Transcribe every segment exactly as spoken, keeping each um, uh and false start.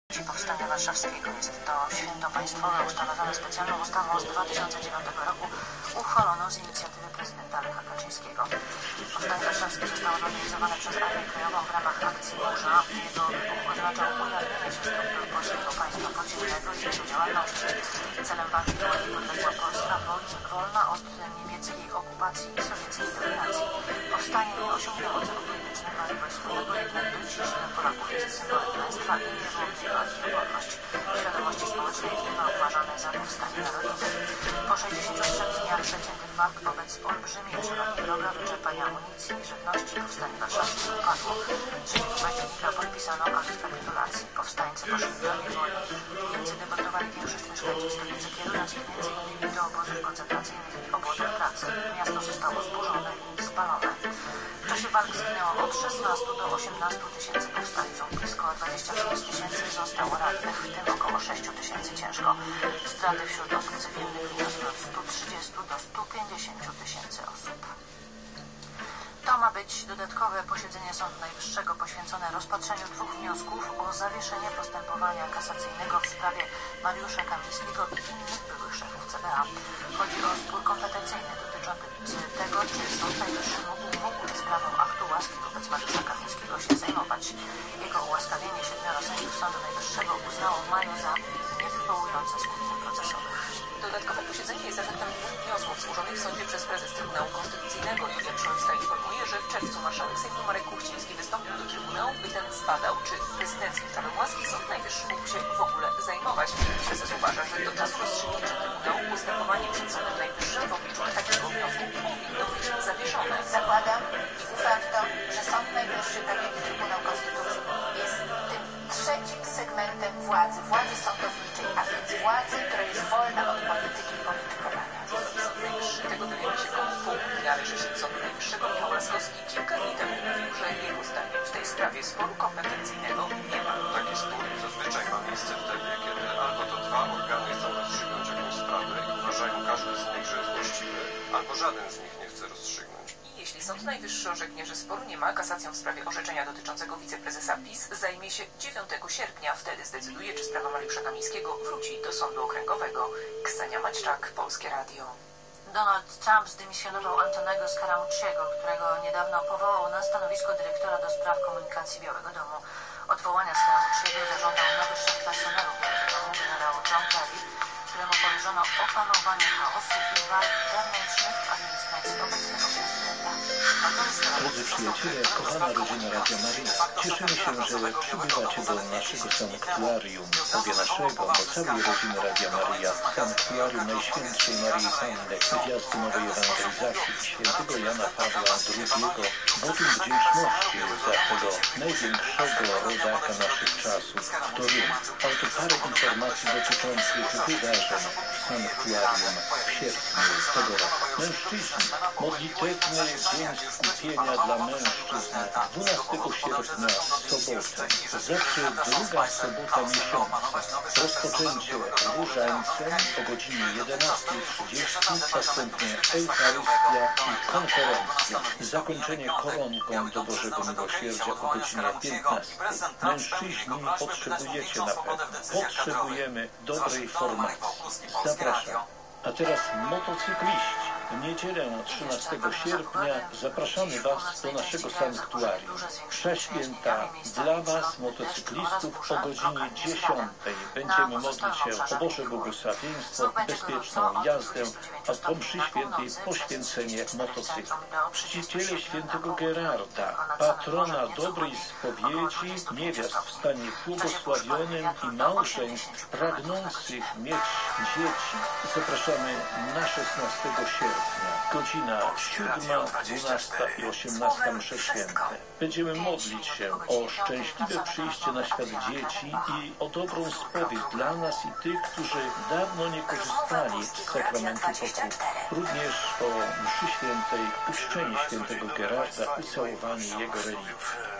Powstania Warszawskiego. Jest to święto państwowe ustanowione specjalną ustawą z dwa tysiące dziewiątego roku, uchwaloną z inicjatywy prezydenta Lecha Kaczyńskiego. Powstanie Warszawskie zostało zorganizowane przez Armię Krajową w ramach akcji Burza. Jego wybuch oznaczał ujawnienie się struktur polskiego państwa podziemnego i jego działalności. Celem walki była niepodległa Polska, wolna od niemieckiej okupacji i sowieckiej dominacji. Powstanie nie osiągnęło celu politycznego ani wojskowego, jednak do dziś dla Polaków jest symbolem państwa i niezłomnej walki o wolność. W świadomości społecznej bywa uważane za powstanie narodowe. Po sześćdziesięciu trzech dniach przeciętych walk wobec olbrzymiej przewagi wroga, wyczerpania amunicji i żywności powstanie warszawskie upadło. trzeciego października podpisano akt kapitulacji. Powstańcy poszli do niewoli. Niemcy deportowali większość mieszkańców stolicy, kierując ich między innymi do obozów koncentracyjnych i obozów pracy. Miasto zostało zburzone i spalone. W czasie walk zginęło od szesnastu do osiemnastu tysięcy powstańców. Blisko dwadzieścia pięć tysięcy zostało rannych, w tym około sześciu tysięcy ciężko. Straty wśród osób cywilnych wyniosły od stu trzydziestu do stu pięćdziesięciu tysięcy osób. To ma być dodatkowe posiedzenie Sądu Najwyższego poświęcone rozpatrzeniu dwóch wniosków o zawieszenie postępowania kasacyjnego w sprawie Mariusza Kamińskiego i innych byłych szefów C B A. Chodzi o spór kompetencyjny dotyczący tego, czy Sąd Najwyższy mógł w ogóle sprawą aktu łaski wobec Mariusza Kamińskiego się zajmować. Jego ułaskawienie siedmioro sędziów Sądu Najwyższego uznało w maju za niewywołujące skutków procesowych. Dodatkowe posiedzenie jest efektem dwóch wniosków złożonych w sądzie przez prezes Trybunału Konstytucyjnego. Julia Przyłębska informuje, że w czerwcu marszałek Sejmu Marek Kuchciński wystąpił do Trybunału, by ten zbadał, czy prezydenckim prawem łaski Sąd Najwyższy mógł się w ogóle zajmować. Prezes uważa, że do czasu rozstrzygnięcia Trybunału postępowanie przed Sądem Najwyższym w obliczu takiego wniosku powinno być zawieszone. Zakładam i ufam w to, że Sąd Najwyższy, tak jak i Trybunał Konstytucyjny, jest tym trzecim segmentem władzy, władzy sądowniczej, a więc władzy, która jest wolna od polityki i politykowania. Sąd Najwyższy, tego dowiemy się koło pół dnia, ale rzecznik Sądu Najwyższego Michał Laskowski kilka dni temu mówił, że jego zdaniem w tej sprawie sporu kompetencyjnego nie ma. Taki spór zazwyczaj ma miejsce wtedy, kiedy albo to dwa organy chcą rozstrzygnąć jakąś sprawę i uważają każdy z nich, że jest właściwy, albo żaden z nich nie chce rozstrzygnąć. Jeśli Sąd Najwyższy orzeknie, że sporu nie ma, kasacją w sprawie orzeczenia dotyczącego wiceprezesa PiS zajmie się dziewiątego sierpnia. Wtedy zdecyduje, czy sprawa Mariusza Kamińskiego wróci do Sądu Okręgowego. Ksenia Maćczak, Polskie Radio. Donald Trump zdymisjonował Antonego Scaramucciego, którego niedawno powołał na stanowisko dyrektora do spraw komunikacji Białego Domu. Odwołania Scaramucciego zażądał nowy szef personelu Białego Domu, generał John Kelly, któremu powierzono opanowanie chaosu i walk wewnętrznych w administracji obecnego prezydenta. Drodzy przyjaciele, kochana rodzina Radia Maryja, cieszymy się, że przybywacie do naszego sanktuarium, mówię naszego, bo całej rodziny Radia Maryja, sanktuarium Najświętszej Maryi Panny, Gwiazdy Nowej Ewangelizacji, świętego Jana Pawła drugiego, Bogiem wdzięczności za tego największego rodaka naszych czasów, który oto parę informacji dotyczących wydarzeń w sanktuarium w sierpniu tego roku. Mężczyźni, modlitewny dzień skupienia dla mężczyzn dwunastego sierpnia, sobotę. Zawsze druga sobota miesiąca. Rozpoczęcie różańcem o godzinie jedenastej trzydzieści, następnie Eucharystia i konferencja. Zakończenie koronką do Bożego Miłosierdzia o godzinie piętnastej. Mężczyźni potrzebujecie na pewno. Potrzebujemy dobrej formacji. Zapraszam. A teraz motocykliści. W niedzielę trzynastego sierpnia zapraszamy Was do naszego sanktuarium. Msza święta dla Was, motocyklistów, o godzinie dziesiątej. Będziemy modlić się o Boże błogosławieństwo, bezpieczną jazdę, a po mszy świętej poświęcenie motocykla. Czciciele świętego Gerarda, patrona dobrej spowiedzi, niewiast w stanie błogosławionym i małżeństw pragnących mieć dzieci. Zapraszamy na szesnastego sierpnia. Godzina siódma, dwunasta i osiemnasta msze święte. Będziemy modlić się o szczęśliwe przyjście na świat dzieci i o dobrą spowiedź dla nas i tych, którzy dawno nie korzystali z sakramentu pokuty. Również o mszy świętej uczczenie świętego Gerarda, ucałowanie jego relikwi.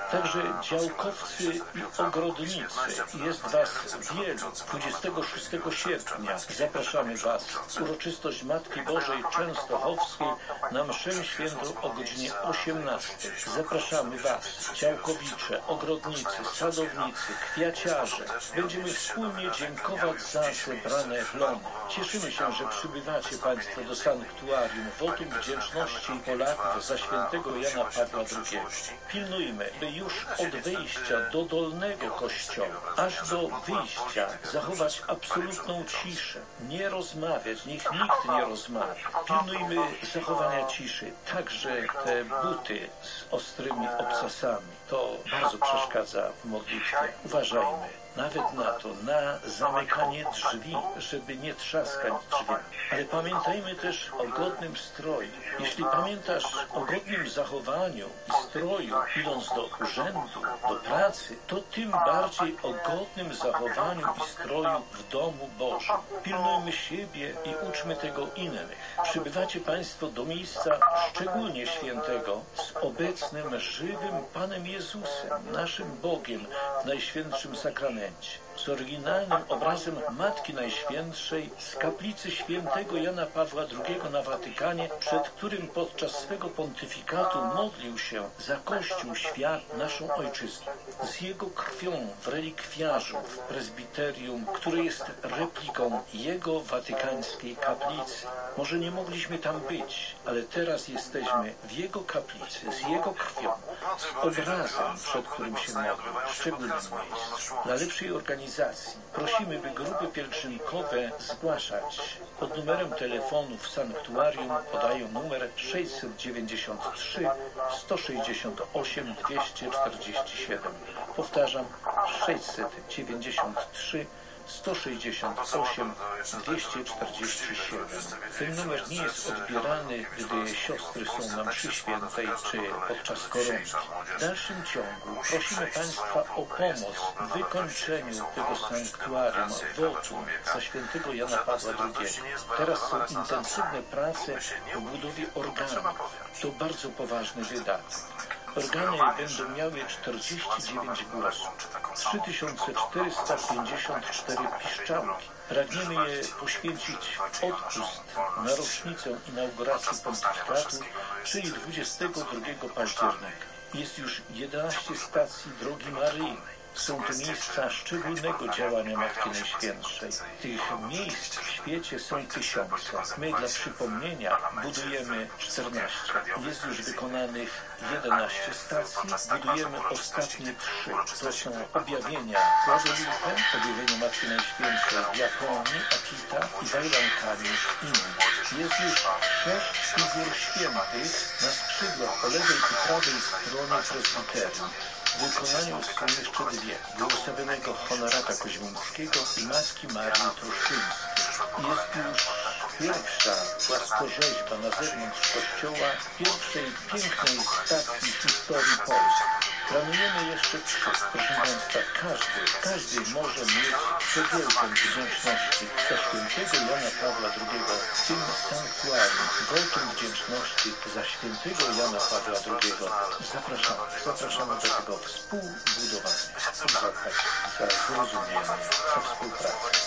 Także działkowcy i ogrodnicy. Jest was wielu. dwudziestego szóstego sierpnia zapraszamy was. Uroczystość Matki Bożej Częstochowskiej na mszę świętą o godzinie osiemnastej. Zapraszamy was. Działkowicze, ogrodnicy, sadownicy, kwiaciarze. Będziemy wspólnie dziękować za zebrane plony. Cieszymy się, że przybywacie państwo do sanktuarium wotum wdzięczności Polaków za świętego Jana Pawła drugiego. Pilnujmy, by już od wejścia do dolnego kościoła, aż do wyjścia zachować absolutną ciszę. Nie rozmawiać, niech nikt nie rozmawia. Pilnujmy zachowania ciszy, także te buty z ostrymi obcasami. To bardzo przeszkadza w modlitwie. Uważajmy. Nawet na to, na zamykanie drzwi, żeby nie trzaskać drzwiami. Ale pamiętajmy też o godnym stroju. Jeśli pamiętasz o godnym zachowaniu i stroju, idąc do urzędu, do pracy, to tym bardziej o godnym zachowaniu i stroju w domu Bożym. Pilnujmy siebie i uczmy tego innych. Przybywacie państwo do miejsca szczególnie świętego z obecnym, żywym Panem Jezusem, naszym Bogiem w Najświętszym Sakramencie. Z oryginalnym obrazem Matki Najświętszej z kaplicy świętego Jana Pawła drugiego na Watykanie, przed którym podczas swego pontyfikatu modlił się za Kościół, świat, naszą ojczyznę. Z jego krwią w relikwiarzu, w prezbiterium, które jest repliką jego watykańskiej kaplicy. Może nie mogliśmy tam być, ale teraz jesteśmy w jego kaplicy, z jego krwią, z obrazem, przed którym się modlił, w szczególnym miejscu. Dla lepszej organizacji prosimy, by grupy pielgrzymkowe zgłaszać. Pod numerem telefonu w sanktuarium podają numer sześćset dziewięćdziesiąt trzy sto sześćdziesiąt osiem dwieście czterdzieści siedem. Powtarzam, sześćset dziewięćdziesiąt trzy sto sześćdziesiąt osiem dwieście czterdzieści siedem. Ten numer nie jest odbierany, gdy siostry są na mszy świętej czy podczas koronki. W dalszym ciągu prosimy państwa o pomoc w wykończeniu tego sanktuarium wotum za świętego Jana Pawła drugiego. Teraz są intensywne prace po budowie organów. To bardzo poważny wydatek. Organy będą miały czterdzieści dziewięć głosów, trzy tysiące czterysta pięćdziesiąt cztery piszczałki. Pragniemy je poświęcić w odpust na rocznicę inauguracji pontyfikatu, czyli dwudziestego drugiego października. Jest już jedenaście stacji drogi Maryjnej. Są to miejsca szczególnego działania Matki Najświętszej. Tych miejsc w świecie są tysiące. My dla przypomnienia budujemy czternaście. Jest już wykonanych jedenaście stacji, budujemy ostatnie trzy. To są objawienia Guadalupe, objawienie Matki Najświętszej w Japonii, Akita i Wajlankami Indii. Jest już sześć figur świętych na skrzydłach po lewej i prawej stronie prezbiterium. W wykonaniu są jeszcze dwie, błogosławionego Honorata Koźmińskiego i Matki Marii Truszyńskiej. Jest już pierwsza płaskorzeźba na zewnątrz kościoła, pierwszej pięknej stacji historii Polski. Planujemy jeszcze trzy. Proszę państwa, każdy, każdy może mieć przewielką wdzięczności za świętego Jana Pawła drugiego w tym sanktuarium. Wotum wdzięczności za świętego Jana Pawła drugiego. Zapraszamy, zapraszamy do tego współbudowania. Za, za zrozumienie, za współpracę.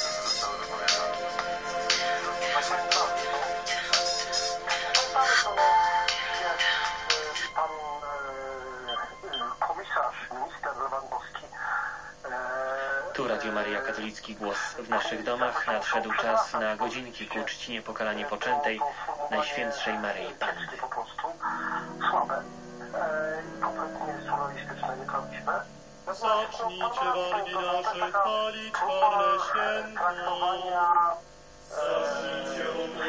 Tu Radio Maryja, katolicki głos w naszych domach. Nadszedł czas na godzinki ku czci niepokalanie poczętej Najświętszej Maryi Panny. Po prostu słabe, kompletnie surrealistyczne, nieprawdziwe. Zacznijcie wargi nasze chwalić czarne święto. Zacznijcie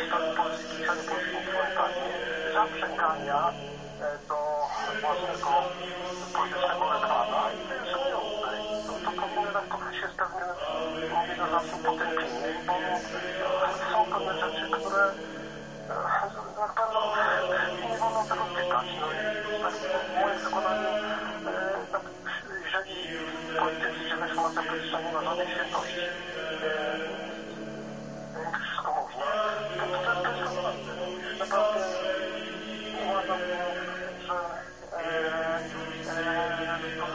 zaprzęgania do własnego politycznego lekarza i to jest żenujące. To powinno nas pokryć jest pewnie, mówię do nas potępienie, bo są pewne rzeczy, które na pewno nie wolno tego czytać. No i tak, moje przekonanie, jeżeli politycy czy reformacja polityczna nie ma żadnej świętości, jak wszystko mówi, to to jest naprawdę uważam, że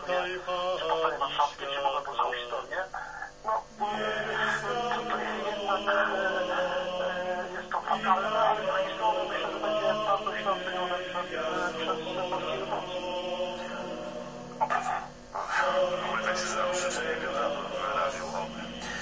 w Stopanie Warszawskiej, czy mogę polską historię. No, tutaj jednak jest to fatalne, ale z drugiej strony myślę, że będzie bardzo źle ocenione przez polskie wyborców. Mój tak się znał, życzenie Piotra wyraził oby.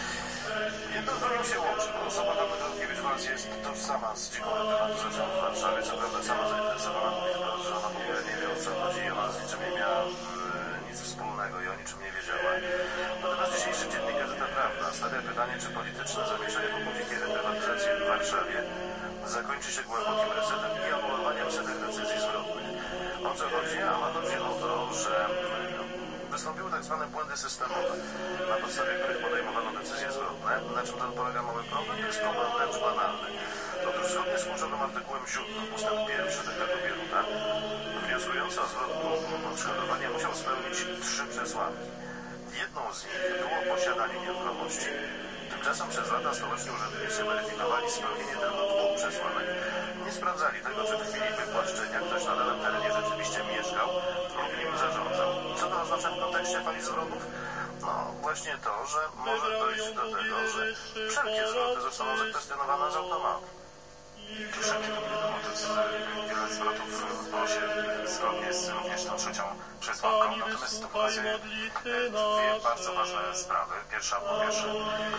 Jedno z drugim się łączy, bo osoba Gawronkiewicz-Walc jest tożsama z dziką reprywatyzacją w Warszawie. Co prawda sama zainteresowana mówi wprost, że ona w ogóle nie wie, o co chodzi i ona z niczym nie miała e, nic wspólnego i o niczym nie wiedziała. Natomiast dzisiejszy dziennik Gazeta Prawna stawia pytanie, czy polityczne zamieszanie wokół dzikiej reprywatyzacji w Warszawie zakończy się głębokim resetem i anulowaniem setek decyzji zwrotnych. O co chodzi? A ma chodzi o to, że wystąpiły tak zwane błędy systemowe, na podstawie których podejmowano decyzje zwrotne. Na czym ten polega mały problem? To jest problem wręcz banalny. Otóż zgodnie z kluczowym artykułem siódmym ustęp pierwszy dekretu Bieruta, wnioskujący o zwrot odszkodowania musiał spełnić trzy przesłanki. Jedną z nich było posiadanie nieruchomości. Tymczasem przez lata stoleczni urzędnicy weryfikowali spełnienie tylko dwóch przesłanek. Nie sprawdzali tego, czy w chwili wywłaszczenia ktoś na danym terenie rzeczywiście mieszkał lub nim zarządzał. Co to oznacza w kontekście fali zwrotów? No właśnie to, że może dojść do tego, że wszelkie zwroty zostaną zakwestionowane z automatu. Wszelkie to wiadomo, to jest wiele zwrotów odbyło się zgodnie z również tą trzecią przesłanką. Natomiast to pokazuje dwie bardzo ważne sprawy. Pierwsza, po pierwsze,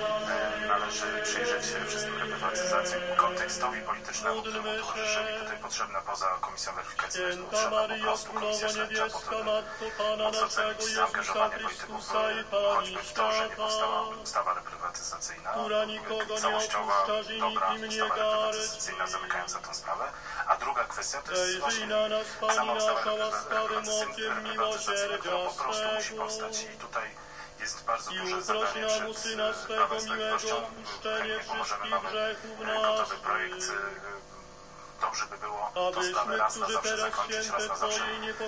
należy przyjrzeć się wszystkim reprywatyzacjom, kontekstowi politycznemu, któremu towarzyszyli. Tutaj potrzebna poza komisją weryfikacyjną, potrzebna po prostu komisja śledcza po to, by móc ocenić zaangażowanie polityków, choćby w to, że nie powstała ustawa reprywatyzacyjna, całościowa, dobra ustawa reprywatyzacyjna zamykająca tę sprawę. A druga kwestia to jest właśnie sama ustawa reprywatyzacyjna, która po prostu musi powstać. I tutaj jest bardzo duże zadanie przed Prawem i Sprawiedliwością. Chętnie pomożemy, mamy gotowy projekt. Dobrze by było tę sprawę raz na zawsze zakończyć, raz na zawsze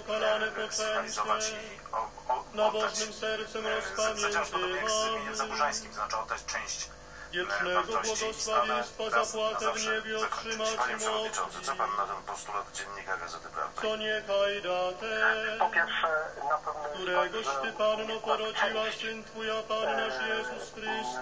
sfinalizować i oddać, zadziałać podobnie jak z mieniem zaburzańskim, to znaczy oddać część wartości i sprawę raz na zawsze zakończyć. Panie Przewodniczący, co Pan na ten postulat dziennika Gazety Prawnej? Po pierwsze, na pewno jest któregoś tak, Ty, Panno, porodziła Syn Twój, a Pan nasz Jezus Chrystus,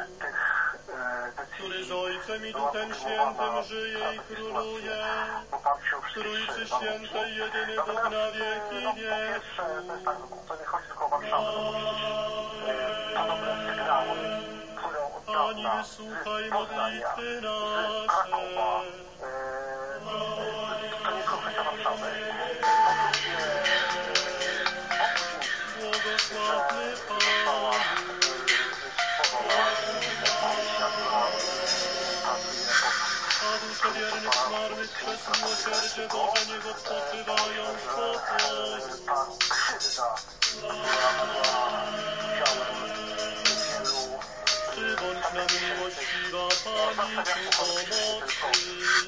który z Ojcem i Duchem Świętym żyje i króluje, w Trójcy Świętej jedyny Bóg na wieki wieków. To jest tak, to nie chodzi tylko o Warszawę, to musi być to dobre sygnały, które od Pani, dawna wysłuchaj z Poznania, modlitwy z nasze. Krakowa, to nie tylko kwestia Warszawy, Błogosławny a dusze wiernych zmarłych przez miłosierdzie Boże niech odpoczywają w pokoju. Przybądź nam miłościwa Pani ku pomocy.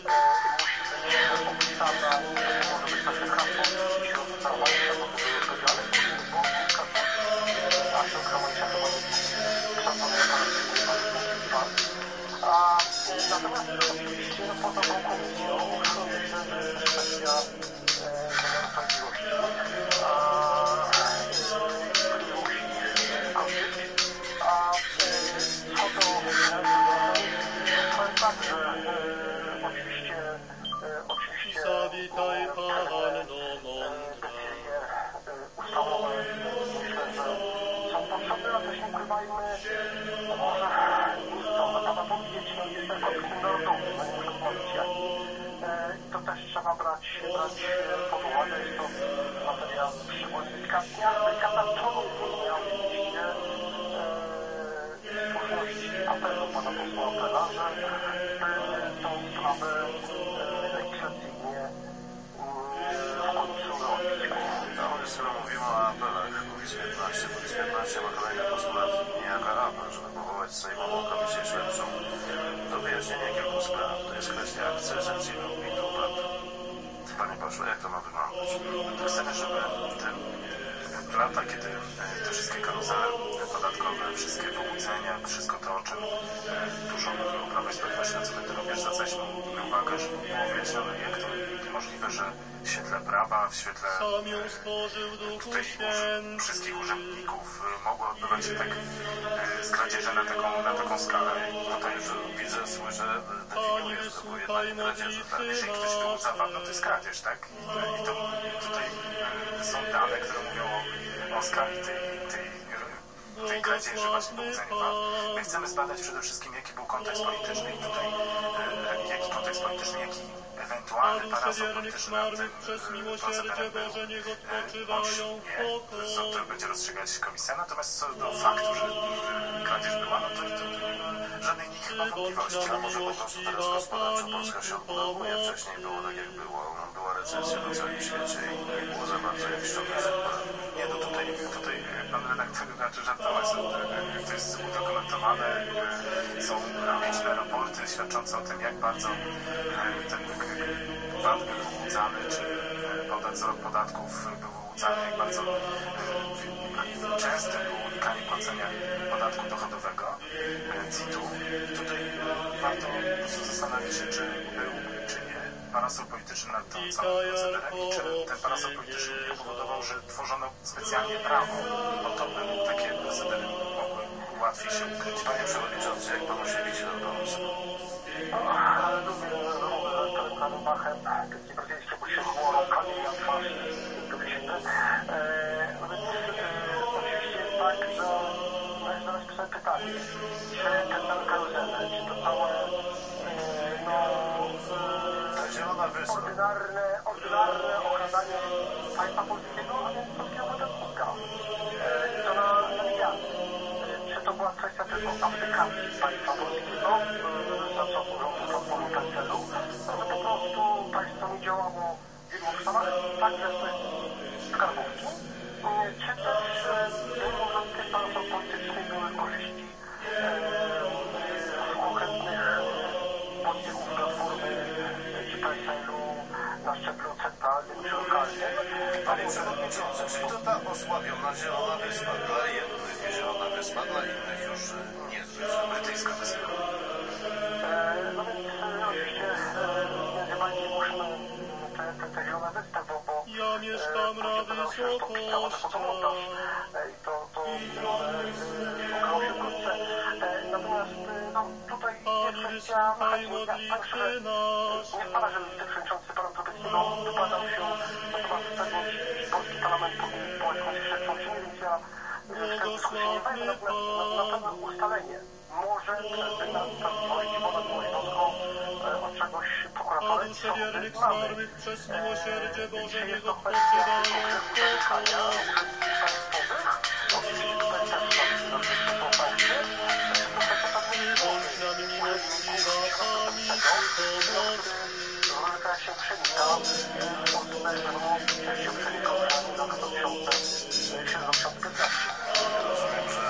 A natomiast oczywiście no, poza tą komisją myślę, że jest kwestia wymiaru sprawiedliwości, który musi kończyć. A co do wymiaru powiem tak, że oczywiście oczywiście Zawitaj Panno mądra. ustawowe myślę, że są potrzebne, ale też nie ukrywajmy, no może to trzeba powiedzieć, no jest ten konflikt narodowy, no nie muszę powiedzieć jaki. I to też trzeba brać, brać pod uwagę, jest to materia szczególnie delikatna, katastrofalnie, a oczywiście słuszności apelu pana posła Apela, żeby tą sprawę legislacyjnie w końcu robić. No, skoro mówimy o apelach, Kukiz piętnaście, Kukiz piętnaście ma kolejny postulat, niejaka apel, żeby powołać Sejmową Komisję Śledczą do wyjaśnienia kilku spraw. To jest kwestia akcyzy, C I T-u i dopłat. Panie pośle, jak to ma wyglądać? Chcemy, żeby te lata, kiedy te wszystkie karuzele podatkowe, wszystkie pobudzenia, wszystko to, o czym dużo mówiło Prawo i Sprawiedliwość, na co my to również zwracaliśmy uwagę, żeby było wyjaśnione, jak to niemożliwe, że w świetle prawa, w świetle tutaj wszystkich urzędników mogło odbywać się tak kradzieże na taką, na taką skalę. Tutaj już widzę, słyszę, definiuje, że to były jednak kradzieże. Tak? Jeżeli ktoś był zawarł, no to jest kradzież, tak? I to tutaj są dane, które mówią o, o skali tej, tej, tej kradzieży, właśnie pobudzenia wad. My chcemy zbadać przede wszystkim, jaki był kontekst polityczny i tutaj e, jaki kontekst polityczny, jaki ewentualny parasol polityczny nad tym procederem był, e, bądź nie, co to będzie rozstrzygać komisja. Natomiast co do faktu, że e, kradzież była, no to, to żadnej nikt chyba wątpliwości. A może po prostu teraz gospodarczo Polska się odbudowuje, wcześniej było tak jak było, była recesja na całym świecie i nie było za bardzo jak ściągać. Nie, no tutaj, tutaj pan redaktor raczy żartować, to jest udokumentowane, są liczne raporty świadczące o tym, jak bardzo ten V A T był wyłudzany, czy wzrost podatków był wyłudzany, jak bardzo częstym było unikanie płacenia podatku dochodowego, C I T-u. Tutaj warto po prostu zastanowić się, czy był, czy nie parasol polityczny nad tą całym procederem i czy ten parasol polityczny nie powodował, że tworzono specjalnie prawo, bo to by takie procedery mogły łatwiej się ukryć. Panie Przewodniczący, jak Panu się widzi ten pomysł? Machem, nie powiedzieliście, bo się było lokalnie na twarz do wizyty. Oczywiście jest tak, że należy zadać sobie pytanie, czy ten tam karuzelę, czy to całe Ta zielona wyspa. ordynarne, ordynarne okradanie państwa polskiego, a więc polskiego podatnika. I to na, na miliardy. Czy to była kwestia tylko abdykacji państwa polskiego, za co urządu platformy ten celu, ale po prostu państwo nie działało w wielu obszarach, także w skarbówki, czy też był może tych parasol politycznych były korzyści w konkretnych podbiegów platformy czy P S L-u na szczeblu centralnym czy lokalnym. Panie Przewodniczący, czyli to ta osławiona zielona wyspa dla jednych, zielona wyspa dla innych już niezbyt brytyjska wyspa. No więc oczywiście między Państwem musimy tę zieloną wyspę, bo, bo ja mieszkam na wysokościach. I to, to okazało się wkrótce. Natomiast no, tutaj jest kwestia mechanizmu. Nie wpada, że przewodniczący Pana Trubeckiego wypadał się na temat wstępność Polski Parlamentu i społeczności śledczą, więc ja w tę dyskusję nie wejdę, natomiast na pewno ustalenie może przez wymiar sprawiedliwości ponad Wojskowską od czegoś prokuratora i sądy mamy. Czy jest to kwestia konkretnego mieszkania urzędników państwowych? Oczywiście tutaj też są wszystkie są państwie. To jest to kwestia pewnej urzędników środowiskowego, który się przenika od Bezmenu, się przenika od roku dwa tysiące piętnastego. Rozumiem, że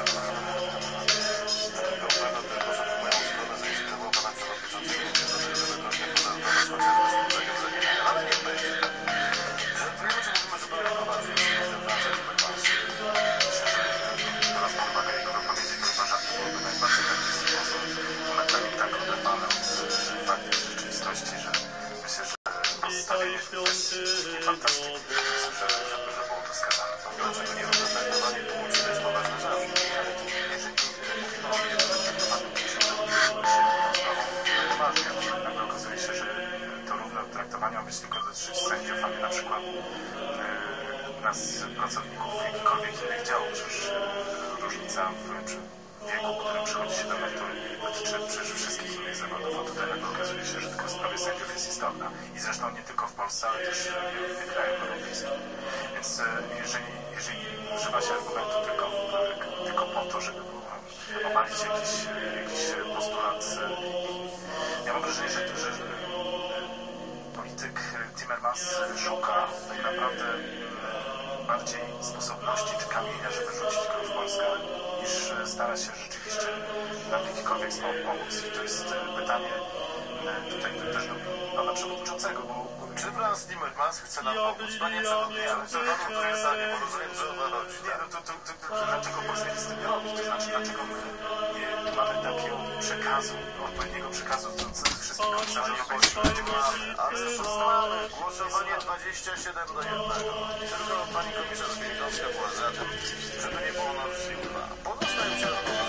dobrego tylko, że w moją stronę zainspirował Pana Przewodniczącego nie za to, żeby troszkę pożartować chociażby z tym zawiązaniem, ale nie będzie tak. Żartujemy, czy mówimy zupełnie poważnie, że Francja nie tak pan się, że teraz Pan uwagę jego wypowiedzi, chyba żartu byłoby najbardziej taki sposób metali tak oderwane od faktu rzeczywistości, że myślę, że postawienie jest fantastyczne. Myślę, że, że, że było to skazane. Dlaczego nie rozpętowanie płci to jest poważny zarzut? Jeżeli mówimy o niedodetektowaniu płci, to nie się tą sprawą poważnie, a nagle okazuje się, że to równe traktowanie ma być tylko dotyczyć sędziów, a nie na przykład yy, nas, pracowników jakichkolwiek innych działów. Przecież yy, różnica w wieku, w którym przychodzi się do emerytury, dotyczy przecież wszystkich innych zawodów, a tutaj nagle okazuje się, że tylko w sprawie sędziów jest istotna. I zresztą nie tylko w Polsce, ale też w innych krajach europejskich. Więc yy, jeżeli, jeżeli używa się argumentu tylko, w, tylko po to, żeby obalić jakiś, jakiś postulat. Ja mam wrażenie, że, że polityk Timmermans szuka tak naprawdę bardziej sposobności czy kamienia, żeby rzucić go w Polskę, niż stara się rzeczywiście nam w jakikolwiek sposób pomóc. I to jest pytanie tutaj też do Pana Przewodniczącego, bo Czy Franz Timmermans chce nam pomóc? Panie przewodniczący, panu to jest za nie, bo rozumiem, że o to chodzi. Nie, no to, to, to, to dlaczego Polska nic z tym nie robi? To znaczy, dlaczego my nie mamy takiego przekazu, odpowiedniego przekazu do wszystkich komisarzy europejskich? Ale mamy głosowanie dwadzieścia siedem do jednego. Tylko pani komisarz Bieńkowska była za tym, żeby nie było Nord Stream dwa. Pozostają się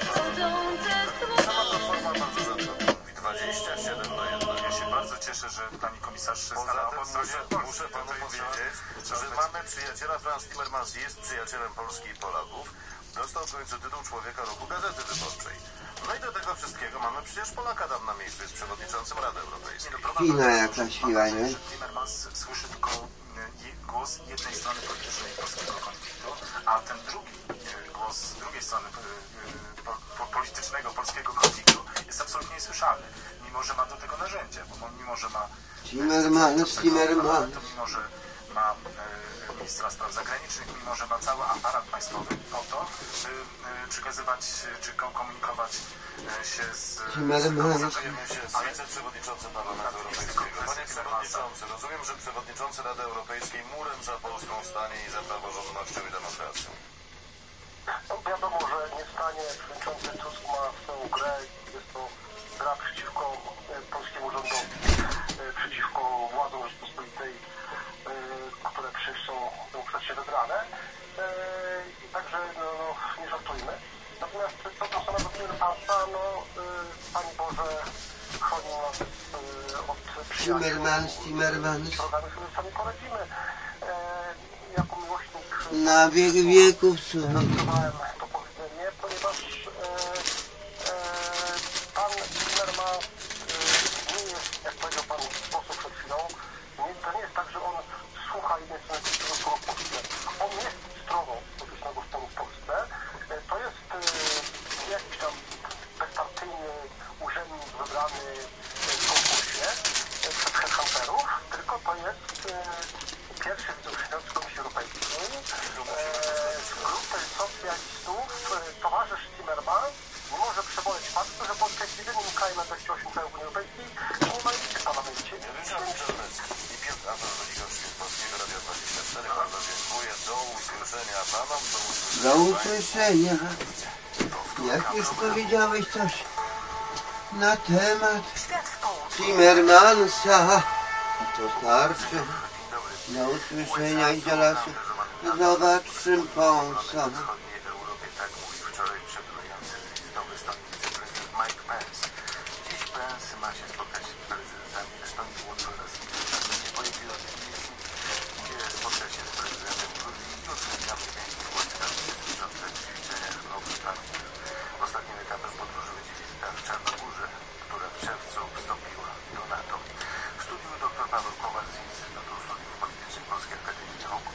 sama platforma bardzo rzadko mówi dwadzieścia siedem do jednego. Ja się bardzo cieszę, że pani komisarz Poza stanęła tym po stronie muszę, Polski. muszę panu To jest- powiedzieć, trzeba że być- mamy przyjaciela, Franz Timmermans jest przyjacielem Polski i Polaków. Dostał w końcu tytuł Człowieka Roku Gazety Wyborczej. No i do tego wszystkiego mamy przecież Polaka tam na miejscu, jest przewodniczącym Rady Europejskiej. Kina jakaś chwila, nie? Timmermans słyszy tylko y, głos jednej strony politycznej polskiego konfliktu, a ten drugi y, głos z drugiej strony y, y, po, po, politycznego polskiego konfliktu jest absolutnie niesłyszalny, mimo że ma do tego narzędzia, bo mimo że ma Timmermans, Timmermans. to mimo że ma y, ministra spraw zagranicznych, mimo że ma cały aparat państwowy po to, by y, przekazywać czy ko- komunikować y, się z Timmermans. Zajmujemy się z wiceprzewodniczącym Parlamentu Europejskiego. Panie przewodniczący, rozumiem, że przewodniczący Rady Europejskiej murem za polską stanie i za praworządnością i demokracją. No, wiadomo, że nie stanie. Przewodniczący Tusk ma swoją grę. Jest to gra przeciwko e, polskiemu rządowi, e, przeciwko władzom Rzeczypospolitej, e, które przecież są demokratycznie wybrane. E, I także no, no, nie żartujmy. Natomiast co do samego Timmermansa, no e, Pani Boże, chroni nas e, od przyjaciół. Timmermans, Timmermans. Programy sobie sami poradzimy. E, jako miłośnik Na wiek wieków, słuchaj. zaakceptowałem to powiedzenie, ponieważ e, e, pan Timmermans e, nie jest, jak powiedział pan poseł przed chwilą, nie, to nie jest tak, że on słucha jednej strony politycznego sporu w Polsce. On jest stroną politycznego sporu w Polsce. E, to jest e, jakiś tam bezpartyjny urzędnik wybrany w konkursie e, przez headhunterów, tylko to jest e, pierwszy wiceprzewodniczący Komisji Europejskiej. Z grupy socjalistów e, towarzysz Timmermans nie może przeboleć faktu, że Polska jest jedynym krajem na dwadzieścia osiem krajów Unii Europejskiej, który nie ma liczby w parlamencie. Ryszard Czarnecki i Piotr Antonowiczowski z Polskiego Radia dwadzieścia cztery. Bardzo dziękuję. Do usłyszenia panom. Do usłyszenia. Do usłyszenia. Jak już powiedziałeś coś na temat Timmermansa, to starczy. Do usłyszenia i do lasu. Zobaczymy pąsa. W wschodniej Europie, tak mówi wczoraj przebywanie wizytowy stanu wiceprezydent Mike Pence. Dziś Pence ma się spotkać z prezydentami Estonii, Łotwy oraz Litwy. Pojedzie do Tbilisi, gdzie spotka się z prezydentem Gruzji i uczestniczy amerykańskich wojskach uczestniczących w ćwiczeniach w Nowym Jorku. Ostatnim etapem podróży będzie wizyta w Czarnogórze, która w czerwcu wstąpiła do NATO. W studiu dr Paweł Kowal z Instytutu Studiów Politycznych Polskiej Akademii Nauk.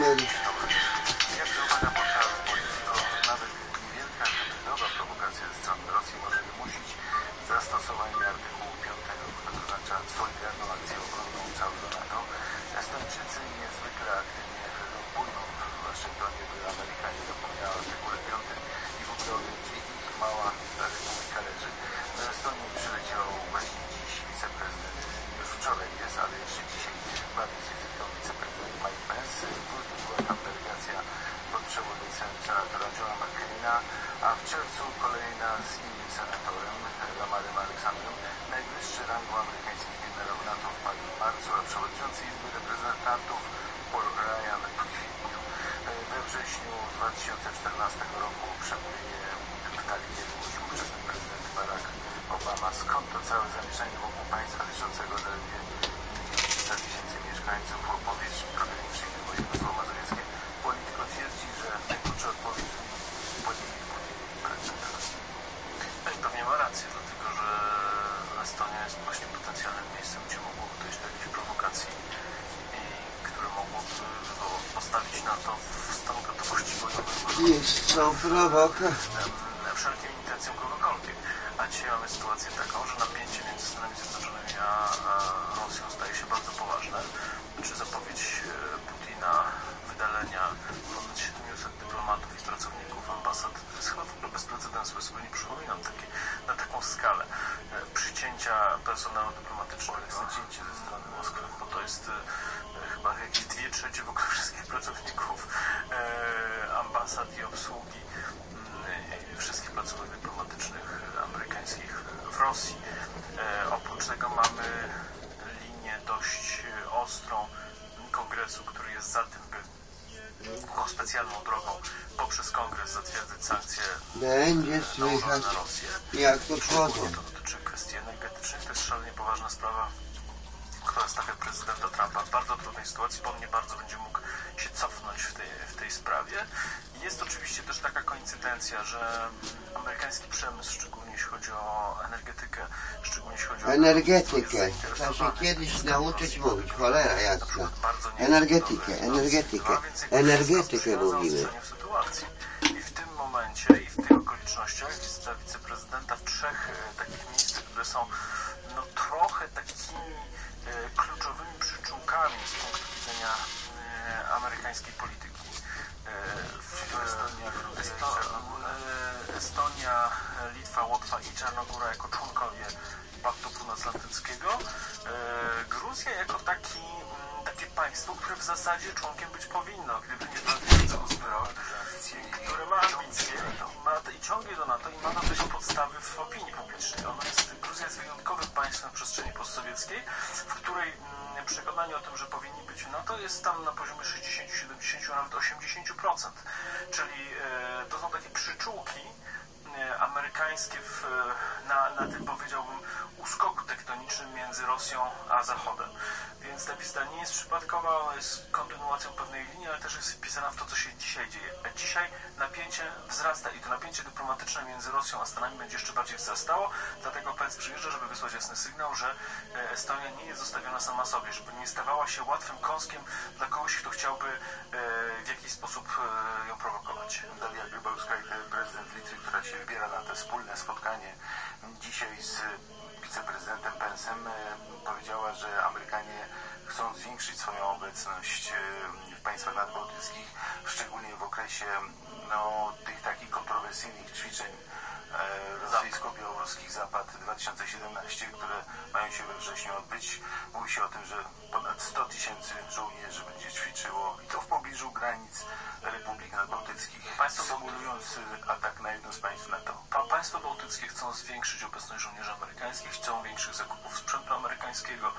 Jak zauważa portal Politico, nawet niewielka hybrydowa prowokacja ze strony Rosji może wymusić zastosowanie artykułu piątego, który oznacza solidarną akcję obronną całego NATO. Estończycy niezwykle aktywnie lobbują w Waszyngtonie, by Ameryka nie zapomniała o artykule piątym i w ogóle o tym, gdzie ich mała republika leży. Do Estonii przyleciał właśnie dziś wiceprezydent, już wczoraj jest, ale jeszcze dzisiaj bawi się wizytą wiceprezydent Mike Pence. Była tam delegacja pod przewodnictwem senatora Johna McCaina, a w czerwcu kolejna z innym senatorem, Lamarem Aleksandrem. Najwyższy rangą amerykański generał NATO wpadł w marcu, a przewodniczący Izby Reprezentantów Paul Ryan w kwietniu. We wrześniu dwa tysiące czternastego roku przemówienie w Tallinie wygłosił ówczesny prezydent Barack Obama. Skąd to całe zamieszanie wokół państwa liczącego zaledwie trzysta tysięcy mieszkańców? Opowieść trochę większej niż województwo mazowieckie. Polityko twierdzi, że najkrótsza odpowiedź Władimir Putin, prezydent Rosji. Pewnie ma rację, dlatego że Estonia jest właśnie potencjalnym miejscem, gdzie mogłoby dojść do jakiejś prowokacji i które mogłoby postawić NATO w stan gotowości bojowej. Jest to prowoka. Wszelkim intencją kogokolwiek. A dzisiaj mamy sytuację taką, że napięcie między Stanami Zjednoczonymi a, a Rosją staje się bardzo poważne. Czy zapowiedź Putina wydalenia ponad siedmiuset dyplomatów i pracowników ambasad to jest chyba w ogóle bez precedensu. Ja sobie nie przypominam takie, na taką skalę. Przycięcia personelu dyplomatycznego. Przycięcie ze strony Moskwy. to jest e, chyba jakieś dwie trzecie w ogóle wszystkich pracowników e, ambasad i obsługi e, wszystkich placówek dyplomatycznych amerykańskich w Rosji. E, oprócz tego mamy linię dość ostrą Kongresu, który jest za tym, by tą specjalną drogą poprzez Kongres zatwierdzić sankcje Będzie nałożone słychać, na Rosję. jak to chodzą. To dotyczy kwestii energetycznych. To jest szalenie poważna sprawa, która stawia prezydenta Trumpa w bardzo trudnej sytuacji, bo on nie bardzo będzie mógł się cofnąć w tej, w tej sprawie. Jest oczywiście też taka koincydencja, że amerykański przemysł, szczególnie jeśli chodzi o energetykę, szczególnie jeśli chodzi o Energetykę. Trzeba się kiedyś nauczyć mówić, cholera jasna. Energetykę, energetykę, energetykę mówimy. I w tym momencie i w tych okolicznościach wizyta wiceprezydenta w trzech e, takich miejscach, które są no, trochę takimi e, kluczowymi przyczółkami z punktu widzenia e, amerykańskiej polityki. W Estonia, Esto, Estonia, Litwa, Łotwa i Czarnogóra jako członkowie Paktu Północnoatlantyckiego. Gruzja jako taki, takie państwo, które w zasadzie członkiem być powinno, gdyby nie to Uzbyrok, które ma ambicje ma, i ciągnie do NATO i ma do tego podstawy w opinii publicznej. Ono jest, Gruzja jest wyjątkowym państwem w przestrzeni postsowieckiej, w której przekonanie o tym, że powinni być w NATO jest tam na poziomie sześćdziesiąt, siedemdziesiąt, a nawet osiemdziesiąt procent. Czyli e, to są takie przyczółki e, amerykańskie w, na, na tym, powiedziałbym, uskoku tektonicznym między Rosją a Zachodem. Więc ta wizyta nie jest przypadkowa, ona jest kontynuacją pewnej linii, ale też jest wpisana w to, co się dzisiaj dzieje. A dzisiaj napięcie wzrasta i to napięcie dyplomatyczne między Rosją a Stanami będzie jeszcze bardziej wzrastało, dlatego Pence przyjeżdża, żeby wysłać jasny sygnał, że Estonia nie jest zostawiona sama sobie, żeby nie stawała się łatwym kąskiem dla kogoś, kto chciałby w jakiś sposób ją prowokować. Daria Grybauskaite, prezydent Litwy, która się wybiera na to wspólne spotkanie dzisiaj z wiceprezydentem Pence'em, powiedziała, że Amerykanie chcą zwiększyć swoją obecność w państwach nadbałtyckich, szczególnie w okresie no, tych takich kontrowersyjnych ćwiczeń rosyjsko-białoruskich Zapad dwa tysiące siedemnaście, które mają się we wrześniu odbyć. Mówi się o tym, że ponad sto tysięcy żołnierzy będzie ćwiczyło i to w pobliżu granic Republik Nadbałtyckich, symulując atak na jedno z państw NATO. Państwa bałtyckie chcą zwiększyć obecność żołnierzy amerykańskich, chcą większych zakupów sprzętu amerykańskiego.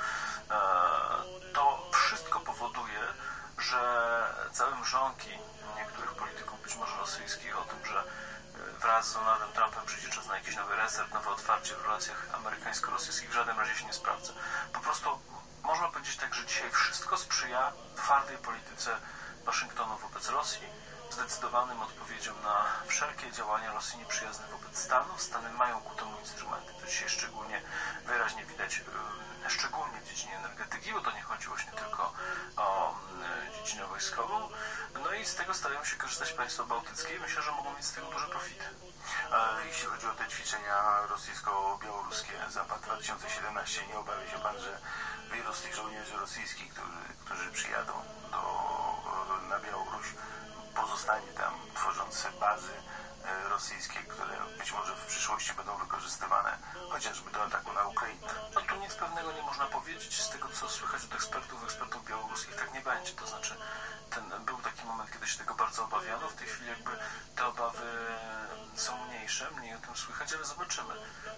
To wszystko powoduje, że całe mrzonki niektórych polityków, być może rosyjskich, o tym, że wraz z Donaldem Trumpem przyjdzie czas na jakiś nowy reset, nowe otwarcie w relacjach amerykańsko-rosyjskich, w żadnym razie się nie sprawdza. Po prostu można powiedzieć tak, że dzisiaj wszystko sprzyja twardej polityce Waszyngtonu wobec Rosji, zdecydowanym odpowiedzią na wszelkie działania Rosji nieprzyjazne wobec Stanów. Stany mają ku temu instrumenty. To dzisiaj szczególnie wyraźnie widać, szczególnie w dziedzinie energetyki, bo to nie chodzi właśnie tylko o dziedzinę wojskową. No i z tego starają się korzystać państwa bałtyckie i myślę, że mogą mieć z tego duże profity. A jeśli chodzi o te ćwiczenia rosyjsko-białoruskie Zapad dwa tysiące siedemnaście, nie obawia się pan, że wielu z tych żołnierzy rosyjskich, którzy, którzy przyjadą do, na Białoruś, pozostanie tam, tworząc bazy rosyjskie, które być może w przyszłości będą wykorzystywane chociażby do ataku na Ukrainę. No tu nic pewnego nie można powiedzieć. Z tego, co słychać od ekspertów, ekspertów białoruskich, tak nie będzie. To znaczy, ten, był taki moment, kiedy się tego bardzo obawiano. W tej chwili jakby te obawy są mniejsze, mniej o tym słychać, ale zobaczymy.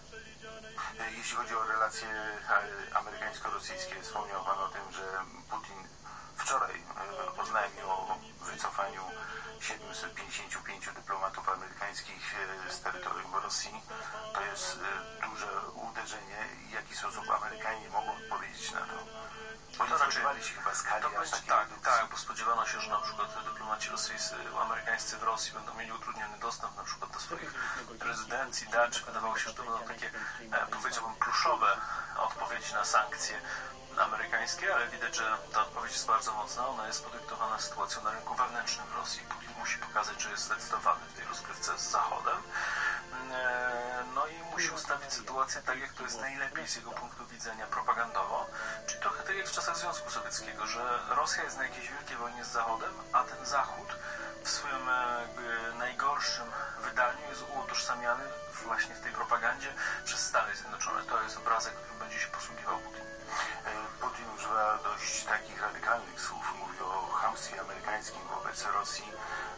Jeśli chodzi o relacje amerykańsko-rosyjskie, wspomniał pan o tym, że Putin wczoraj oznajmił o wycofaniu siedmiuset pięćdziesięciu pięciu dyplomatów amerykańskich z terytorium Rosji. To jest duże uderzenie. W jaki sposób Amerykanie mogą odpowiedzieć na to? Bo nie spodziewali się chyba skali to będzie, takiej tak, redukcji. tak, bo spodziewano się, że na przykład dyplomaci rosyjscy, amerykańscy w Rosji będą mieli utrudniony dostęp na przykład do swoich rezydencji, dacz. Wydawało się, że to będą takie, e, powiedziałbym, pluszowe odpowiedzi na sankcje amerykańskie, ale widać, że ta odpowiedź jest bardzo mocna. Ona jest podyktowana sytuacją na rynku wewnętrznym w Rosji. Putin musi pokazać, że jest zdecydowany w tej rozgrywce z Zachodem. No i musi ustawić sytuację tak, jak to jest najlepiej z jego punktu widzenia propagandowo. Czyli trochę tak jak w czasach Związku Sowieckiego, że Rosja jest na jakiejś wielkiej wojnie z Zachodem, a ten Zachód w swoim jakby najgorszym wydaniu jest utożsamiany właśnie w tej propagandzie przez Stany Zjednoczone. To jest obrazek, którym będzie się posługiwał Putin. Putin Putin używa dość takich radykalnych słów. Mówi o chamstwie amerykańskim wobec Rosji.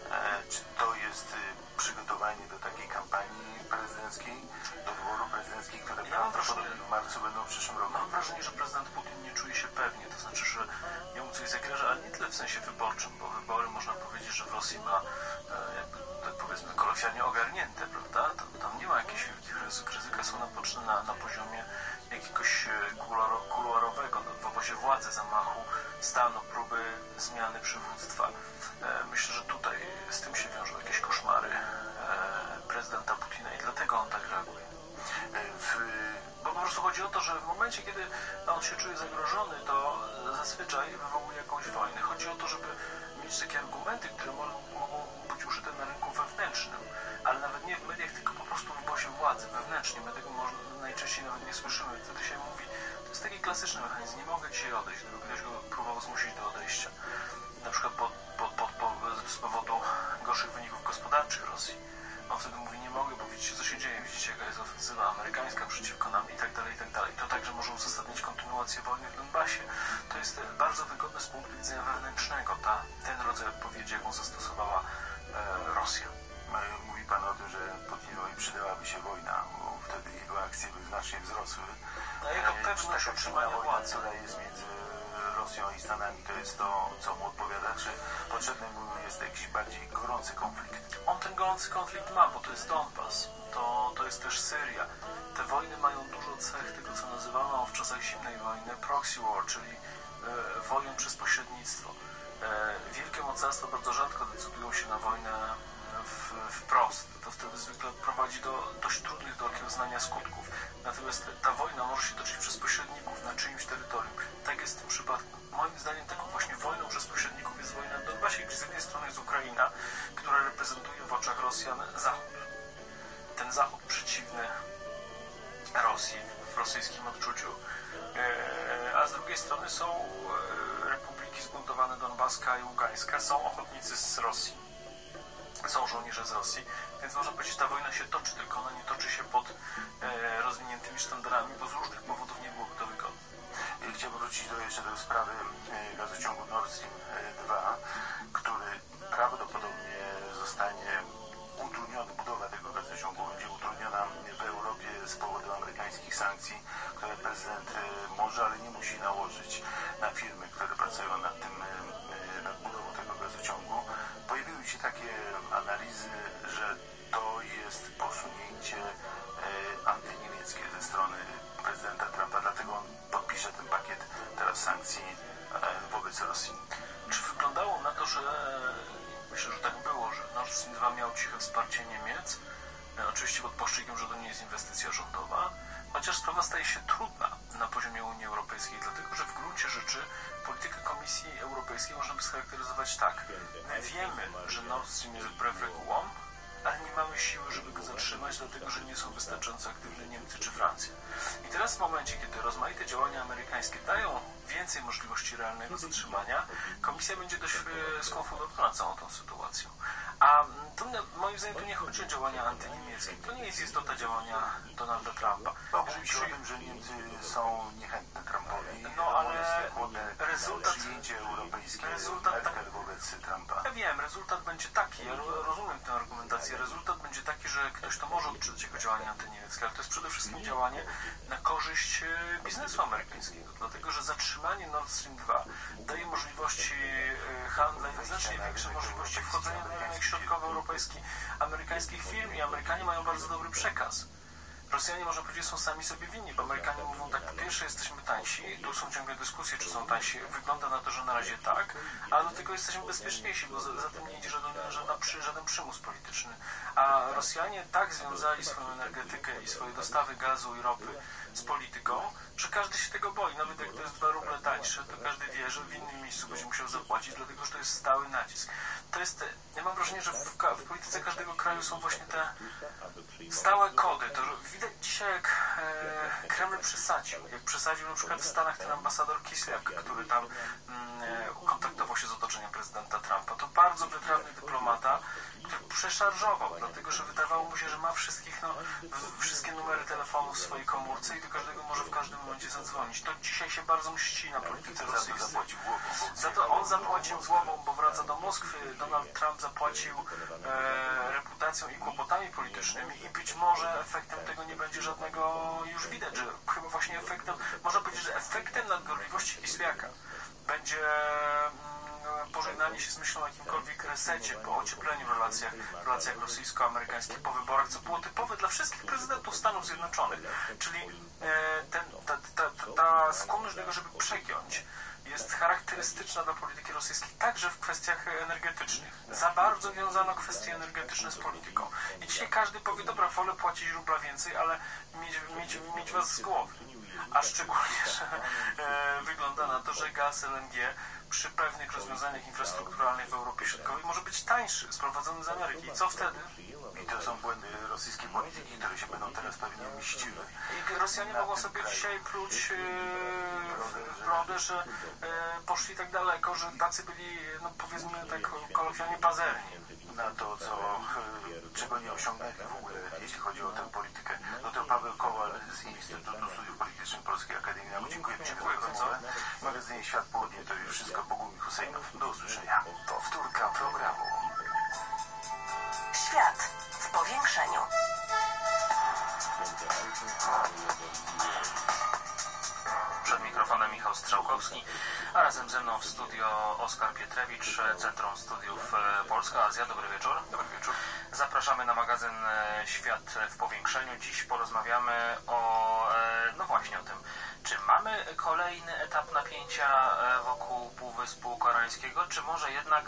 Czy to jest przygotowanie do takiej kampanii prezydenckiej, do wyborów prezydenckich, które ja prawdopodobnie w marcu będą w przyszłym roku? Mam wrażenie, że prezydent Putin nie czuje się pewnie, to znaczy, że jemu coś zagraża, ale nie tyle w sensie wyborczym, bo wybory można powiedzieć, że w Rosji ma jakby, tak powiedzmy, kolokwialnie ogarnięte, prawda? Tam, tam nie ma jakichś wielkich ryzyk. Ryzyka są na, na, na poziomie jakiegoś kuluarowego, w obozie władzy, zamachu stanu, próby zmiany przywództwa. Myślę, że tutaj z tym się wiążą jakieś koszmary prezydenta Putina i dlatego on tak reaguje. W, bo po prostu chodzi o to, że w momencie, kiedy on się czuje zagrożony, to zazwyczaj wywołuje jakąś wojnę. Chodzi o to, żeby mieć takie argumenty, które mogą, mogą być użyte na rynku wewnętrznym, ale nawet nie w mediach, tylko po prostu w obozie władzy, wewnętrznie. My tego może, najczęściej nawet nie słyszymy. Wtedy się mówi, to jest taki klasyczny mechanizm, nie mogę dzisiaj odejść, gdyby ktoś go próbował zmusić do odejścia. Na przykład po, po, po, po, z powodu gorszych wyników gospodarczych Rosji. On wtedy mówi, nie mogę, bo widzicie, co się dzieje, widzicie, jaka jest ofensywa amerykańska przeciwko nam i tak dalej, i tak dalej. To także może uzasadnić kontynuację wojny w Donbasie. To jest bardzo wygodne z punktu widzenia wewnętrznego, ta, ten rodzaj odpowiedzi, jaką zastosowała e, Rosja. Mówi Pan o tym, że Putinowi przydałaby się wojna, bo wtedy jego akcje by znacznie wzrosły. No jego pewność utrzymania władzy, która jest między Rosją i Stanami, to jest to, co mu odpowiada, czy potrzebny mu jest jakiś bardziej gorący konflikt? On ten gorący konflikt ma, bo to jest Donbas, to, to jest też Syria. Te wojny mają dużo cech tego, co nazywano w czasach zimnej wojny proxy war, czyli e, wojen przez pośrednictwo. E, wielkie mocarstwa bardzo rzadko decydują się na wojnę w, wprost. To wtedy zwykle prowadzi do dość trudnych do okiełznania skutków. Natomiast ta wojna może się toczyć przez pośredników na czyimś terytorium. Tak jest w tym przypadku. Moim zdaniem taką właśnie wojną przez pośredników jest wojna w Donbasie, gdzie z jednej strony jest Ukraina, która reprezentuje w oczach Rosjan Zachód. Ten Zachód przeciwny Rosji w rosyjskim odczuciu. A z drugiej strony są republiki zbuntowane Donbaska i Ługańska, są ochotnicy z Rosji. Są żołnierze z Rosji, więc można powiedzieć, że ta wojna się toczy, tylko ona nie toczy się pod e, rozwiniętymi sztandarami, bo z różnych powodów nie byłoby to wygodne. Chciałbym wrócić do, jeszcze do sprawy e, gazociągu Nord Stream dwa, który prawdopodobnie zostanie utrudniony, budowa tego gazociągu będzie utrudniona w Europie z powodu amerykańskich sankcji, które prezydent e, może, ale nie musi nałożyć na firmy, które pracują nad tym, e, nad budową tego gazociągu. Pojawiły się takie analizy, że to jest posunięcie e, antyniemieckie ze strony prezydenta Trumpa, dlatego on podpisze ten pakiet teraz sankcji e, wobec Rosji. Czy wyglądało na to, że myślę, że tak było, że Nord Stream dwa miał ciche wsparcie Niemiec, e, oczywiście pod płaszczykiem, że to nie jest inwestycja rządowa, chociaż sprawa staje się trudna na poziomie Unii Europejskiej, dlatego że w gruncie rzeczy politykę Komisji Europejskiej można by scharakteryzować tak. My wiemy, że Nord Stream jest wbrew regułom, ale nie mamy siły, żeby go zatrzymać, dlatego że nie są wystarczająco aktywne Niemcy czy Francja. I teraz w momencie, kiedy rozmaite działania amerykańskie dają więcej możliwości realnego zatrzymania, Komisja będzie dość skonfundowana całą tą sytuacją. A to, moim zdaniem, tu nie chodzi o działania antyniemieckie. To nie jest istota działania Donalda Trumpa. Jeżeli przy... o tym, że Niemcy są niechętne Trumpowi, no ale rezultat przyjęcie europejskie rezultat Merkel wobec Trumpa. Ja wiem, rezultat będzie taki, ja rozumiem tę argumentację, rezultat będzie taki, że ktoś to może odczytać jako działanie antyniemieckie, ale to jest przede wszystkim działanie na korzyść biznesu amerykańskiego, dlatego że zatrzymanie Nord Stream dwa daje możliwości handla i znacznie większe możliwości wchodzenia na rynek środkowoeuropejski amerykańskich firm i Amerykanie mają bardzo dobry przekaz. Rosjanie, można powiedzieć, są sami sobie winni, bo Amerykanie mówią tak, po pierwsze jesteśmy tańsi, tu są ciągle dyskusje, czy są tańsi, wygląda na to, że na razie tak, ale do tego jesteśmy bezpieczniejsi, bo za, za tym nie idzie żaden, żaden, przy, żaden przymus polityczny. A Rosjanie tak związali swoją energetykę i swoje dostawy gazu i ropy z polityką, że każdy się tego boi. Nawet jak to jest dwa ruble tańsze, to każdy wie, że w innym miejscu będzie musiał zapłacić, dlatego że to jest stały nacisk. To jest, ja mam wrażenie, że w, w polityce każdego kraju są właśnie te stałe kody. To widać dzisiaj, jak e, Kreml przesadził. Jak przesadził na przykład w Stanach ten ambasador Kislyak, który tam mm, kontaktował się z otoczeniem prezydenta Trumpa. To bardzo wytrawny dyplomata, który przeszarżował, dlatego że wydawało mu się, że ma wszystkich, no, wszystkie numery telefonów w swojej komórce i do każdego może w każdym momencie zadzwonić. To dzisiaj się bardzo mści na polityce rosyjskiej. Za to on zapłacił głową, bo wraca do Moskwy. Donald Trump zapłacił e, reputacją i kłopotami politycznymi i być może efektem tego nie będzie żadnego już widać, że chyba właśnie efektem, można powiedzieć, że efektem nadgorliwości Kisljaka będzie pożegnanie się z myślą o jakimkolwiek resecie po ociepleniu w relacjach, w relacjach rosyjsko-amerykańskich po wyborach, co było typowe dla wszystkich prezydentów Stanów Zjednoczonych. Czyli e, ten, ta, ta, ta, ta skłonność do tego, żeby przegiąć, jest charakterystyczna dla polityki rosyjskiej także w kwestiach energetycznych. Za bardzo wiązano kwestie energetyczne z polityką. I dzisiaj każdy powie, dobra, wolę płacić rubla więcej, ale mieć, mieć, mieć was z głowy. A szczególnie, że e, wygląda na to, że gaz L N G przy pewnych rozwiązaniach infrastrukturalnych w Europie Środkowej może być tańszy, sprowadzony z Ameryki. I co wtedy? I to są błędy rosyjskiej polityki, które się będą teraz pewnie mściły. I Rosjanie mogą sobie dzisiaj pluć w brodę, że e, poszli tak daleko, że tacy byli, no powiedzmy tak kolokwialnie pazerni. Na to, co, czego nie osiągnęli w ogóle, jeśli chodzi o tę politykę. No to Paweł Kowal z Instytutu Studiów Politycznych Polskiej Akademii Nauk. Dziękuję Ci za rozmowę. W magazynie Świat Południe to już wszystko. Bogumił Husejnow. Do usłyszenia. Powtórka programu. Świat w powiększeniu. Przed mikrofonem Michał Strzałkowski, a razem ze mną w studio Oskar Pietrewicz, Centrum Studiów Polska-Azja. Dobry wieczór. Dobry wieczór. Zapraszamy na magazyn Świat w powiększeniu. Dziś porozmawiamy o, no właśnie o tym, czy mamy kolejny etap napięcia wokół Półwyspu Koreańskiego, czy może jednak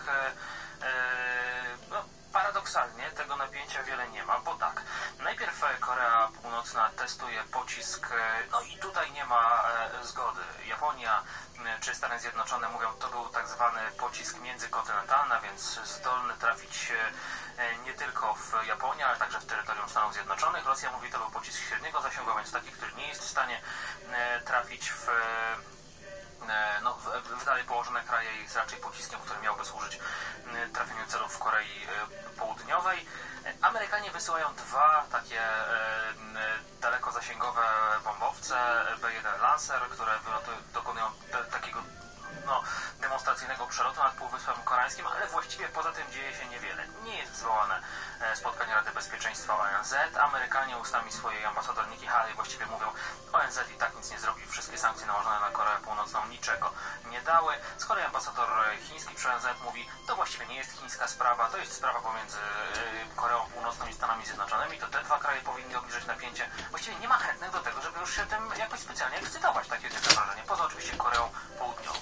no, paradoksalnie tego napięcia wiele nie ma, bo tak, najpierw Korea Północna testuje pocisk, no i tutaj nie ma zgody. Japonia czy Stany Zjednoczone mówią, to był tak zwany pocisk międzykontynentalny, a więc zdolny trafić nie tylko w Japonię, ale także w terytorium Stanów Zjednoczonych. Rosja mówi, to był pocisk średniego zasięgu, więc taki, który nie jest w stanie trafić w no, w, w dalej położone kraje jest raczej pociskiem, który miałby służyć trafieniu celów w Korei Południowej. Amerykanie wysyłają dwa takie e, daleko-zasięgowe bombowce B jeden Lancer, które wylotują, dokonują te, takiego no, demonstracyjnego przelotu nad Półwyspem Koreańskim, ale właściwie poza tym dzieje się niewiele. Nie jest zwołane spotkanie Rady Bezpieczeństwa O N Z. Amerykanie ustami swojej ambasador Nikki Haley właściwie mówią, O N Z i tak nic nie zrobi. Wszystkie sankcje nałożone na Koreę Północną niczego nie dały. Z kolei ambasador chiński przy O N Z mówi, to właściwie nie jest chińska sprawa, to jest sprawa pomiędzy Koreą Północną i Stanami Zjednoczonymi. To te dwa kraje powinny obniżyć napięcie. Właściwie nie ma chętnych do tego, żeby już się tym jakoś specjalnie ekscytować. Takie jest wrażenie. Poza oczywiście Koreą Południową,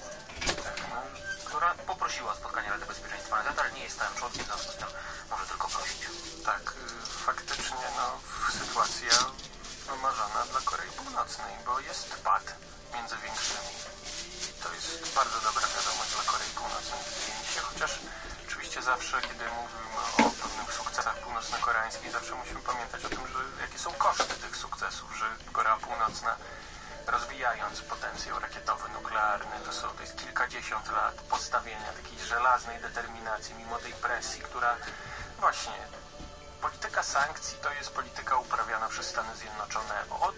która poprosiła o spotkanie Rady Bezpieczeństwa O N Z, ale nie jest stałym członkiem, w związku z tym może tylko prosić. Tak, faktycznie no, sytuacja wymarzona dla Korei Północnej, bo jest pad między większymi i to jest bardzo dobra wiadomość dla Korei Północnej. Się, chociaż oczywiście zawsze, kiedy mówimy o pewnych sukcesach północno-koreańskich, zawsze musimy pamiętać o tym, że jakie są koszty tych sukcesów, że Korea Północna, rozwijając potencjał rakietowy, nuklearny, to, są, to jest kilkadziesiąt lat postawienia takiej żelaznej determinacji, mimo tej presji, która właśnie, polityka sankcji to jest polityka uprawiana przez Stany Zjednoczone od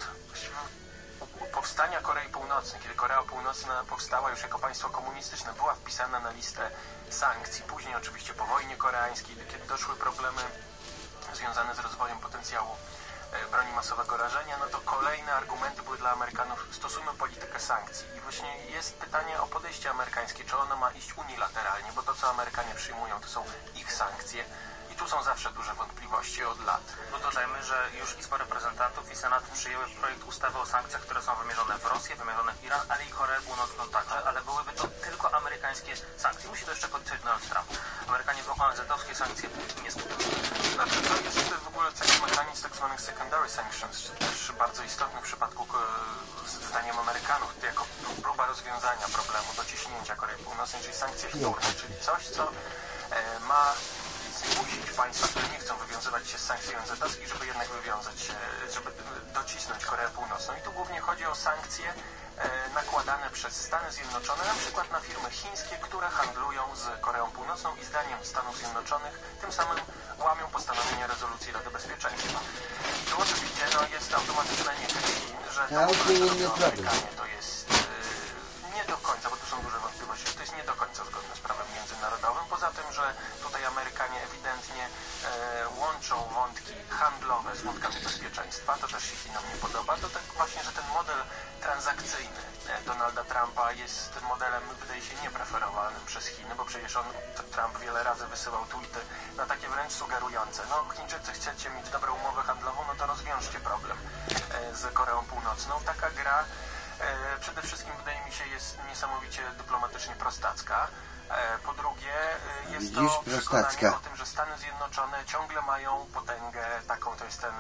powstania Korei Północnej. Kiedy Korea Północna powstała już jako państwo komunistyczne, była wpisana na listę sankcji. Później oczywiście po wojnie koreańskiej, kiedy doszły problemy związane z rozwojem potencjału broni masowego rażenia, no to kolejne argumenty były dla Amerykanów, stosujmy politykę sankcji. I właśnie jest pytanie o podejście amerykańskie, czy ono ma iść unilateralnie, bo to, co Amerykanie przyjmują, to są ich sankcje. I tu są zawsze duże wątpliwości od lat. No dodajmy, że już Izba Reprezentantów i Senat przyjęły projekt ustawy o sankcjach, które są wymierzone w Rosję, wymierzone w Iran, ale i Koreę Północną także, ale byłyby to tylko amerykańskie sankcje. Musi to jeszcze podpisać Donald Trump. Amerykanie w O N Z-owskie sankcje nie skupią. Znaczy, to jest w ogóle taki mechanizm tak zwanych secondary sanctions, też bardzo istotny w przypadku, zdaniem Amerykanów, jako próba rozwiązania problemu dociśnięcia Korei Północnej, czyli sankcje wtórne, czyli coś, co ma zmusić państwa, które nie chcą wywiązywać się z sankcji O N Z-owskich, żeby jednak wywiązać się, żeby docisnąć Koreę Północną. I tu głównie chodzi o sankcje nakładane przez Stany Zjednoczone, na przykład na firmy chińskie, które handlują z Koreą Północną i zdaniem Stanów Zjednoczonych tym samym łamią postanowienia rezolucji Rady Bezpieczeństwa. I tu oczywiście no, jest automatyczne niechęć Chin, że to Amerykanie to jest yy, nie do końca, bo tu są duże wątpliwości, że to jest nie do końca zgodne z prawem międzynarodowym. Poza tym, że tutaj Amerykanie ewidentnie e, łączą wątki handlowe z wątkami bezpieczeństwa, to też się Chinom nie podoba. To tak właśnie, że ten model transakcyjny Donalda Trumpa jest modelem, wydaje się, niepreferowanym przez Chiny, bo przecież on, Trump wiele razy wysyłał tweety na takie wręcz sugerujące. No, Chińczycy, chcecie mieć dobrą umowę handlową, no to rozwiążcie problem e, z Koreą Północną. Taka gra e, przede wszystkim, wydaje mi się, jest niesamowicie dyplomatycznie prostacka. Po drugie, jest Widzisz, to przekonanie o tym, że Stany Zjednoczone ciągle mają potęgę taką, to jest ten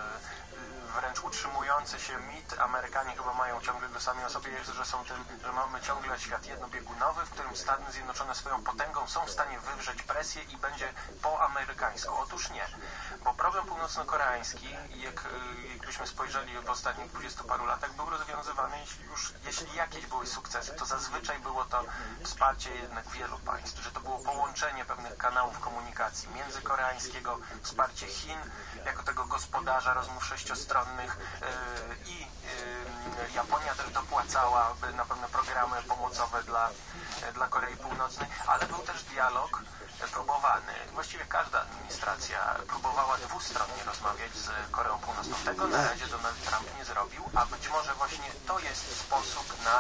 wręcz utrzymujący się mit. Amerykanie chyba mają ciągle go sami o sobie, że są tym, że mamy ciągle świat jednobiegunowy, w którym Stany Zjednoczone swoją potęgą są w stanie wywrzeć presję i będzie po amerykańsku. Otóż nie, bo problem północno-koreański, jak, jakbyśmy spojrzeli w ostatnich dwudziestu paru latach, był rozwiązywany już, jeśli jakieś były sukcesy, to zazwyczaj było to wsparcie jednak wielu państw, że to było połączenie pewnych kanałów komunikacji międzykoreańskiego, wsparcie Chin jako tego gospodarza rozmów sześciostronnych yy, i yy, Japonia też dopłacała na pewne programy pomocowe dla, yy, dla Korei Północnej, ale był też dialog próbowany. Właściwie każda administracja próbowała dwustronnie rozmawiać z Koreą Północną. Tego na razie Donald Trump nie zrobił, a być może właśnie to jest sposób na,